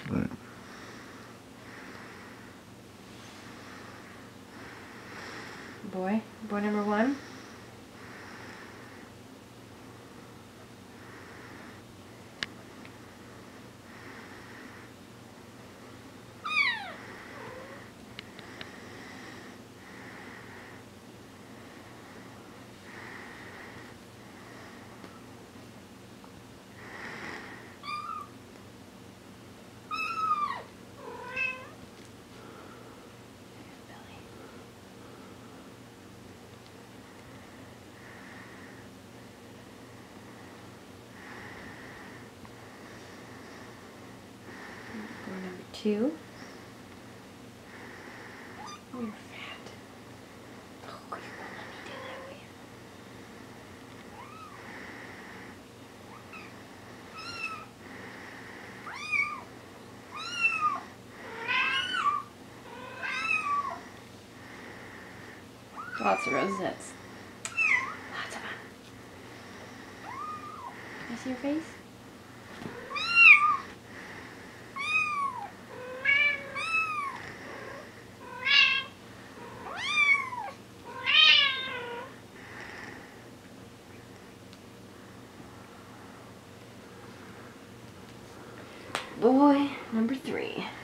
But boy number one. Number two. Oh, you're fat. Oh, you won't let me do that, will you? Lots of rosettes. Lots of them. Can I see your face? Boy number three.